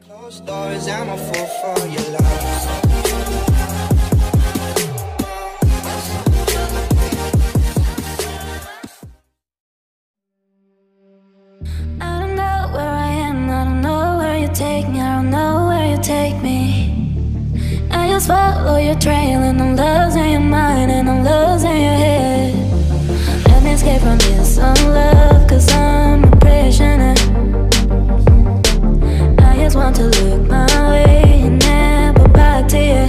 Closed doors, I'm a fool for your love. I don't know where I am, I don't know where you take me, I don't know where you take me. I just follow your trail and I'm losing your mind and I'm losing your head. Let me escape from this unlove, cause I'm a prisoner. I just want to look my way and never back to you.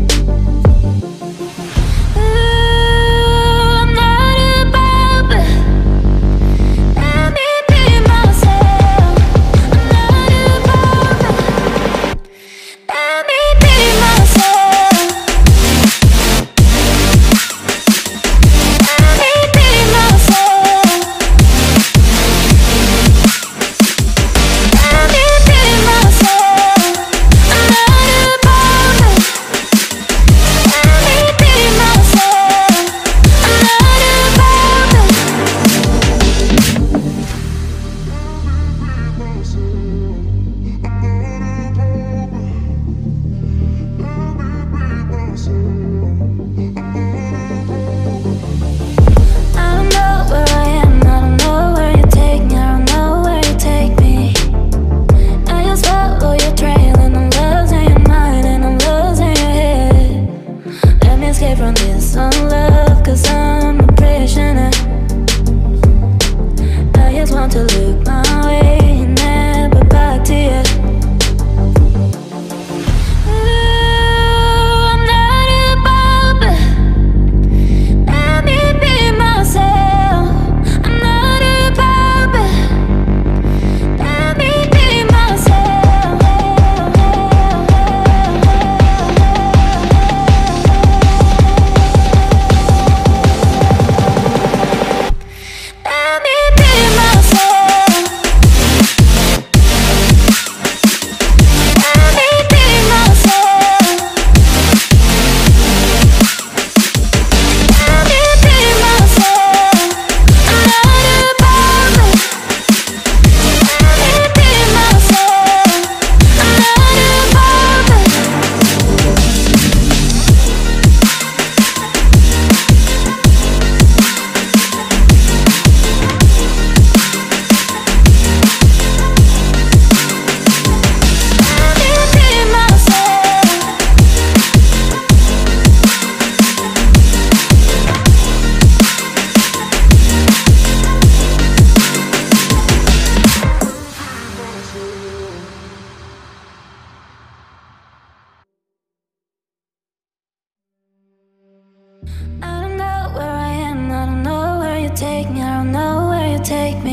I don't know where I am, I don't know where you take me, I don't know where you take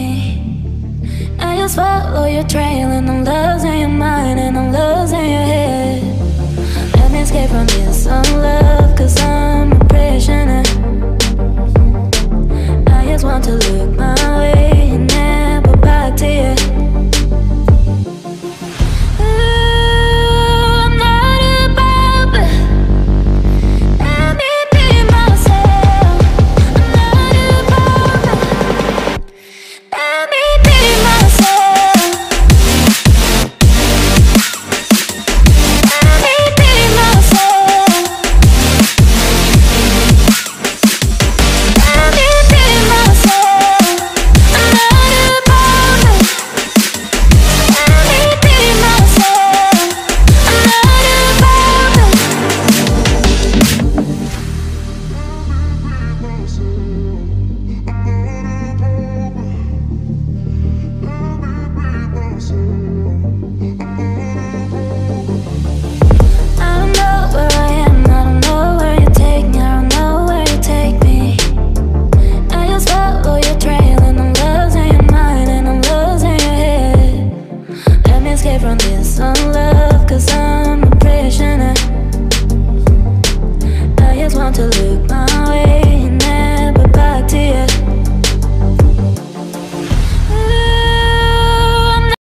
me. I just follow your trail and I'm losing your mind and I'm losing your head. Let me escape from this unlove, cause I'm a prisoner. I just want to look my way and never back to you. From this unlove, cause I'm a prisoner. I just want to live.